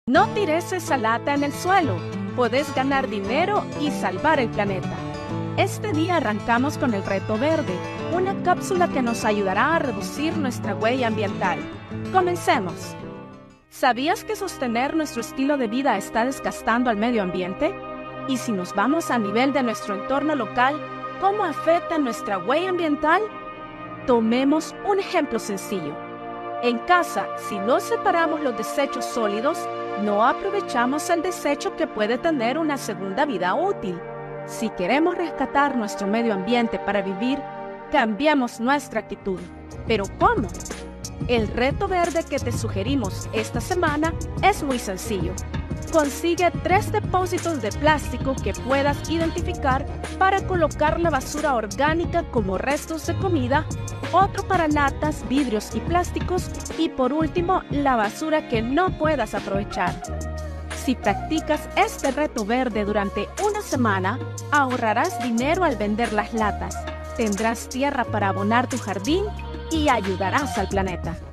No tires esa lata en el suelo. Puedes ganar dinero y salvar el planeta. Este día arrancamos con el Reto Verde, una cápsula que nos ayudará a reducir nuestra huella ambiental. Comencemos. ¿Sabías que sostener nuestro estilo de vida está desgastando al medio ambiente? Y si nos vamos a nivel de nuestro entorno local, ¿cómo afecta nuestra huella ambiental? Tomemos un ejemplo sencillo. En casa, si no separamos los desechos sólidos, no aprovechamos el desecho que puede tener una segunda vida útil. Si queremos rescatar nuestro medio ambiente para vivir, cambiamos nuestra actitud. ¿Pero cómo? El reto verde que te sugerimos esta semana es muy sencillo. Consigue 3 depósitos de plástico que puedas identificar para colocar la basura orgánica como restos de comida, otro para latas, vidrios y plásticos y por último la basura que no puedas aprovechar. Si practicas este reto verde durante una semana, ahorrarás dinero al vender las latas, tendrás tierra para abonar tu jardín y ayudarás al planeta.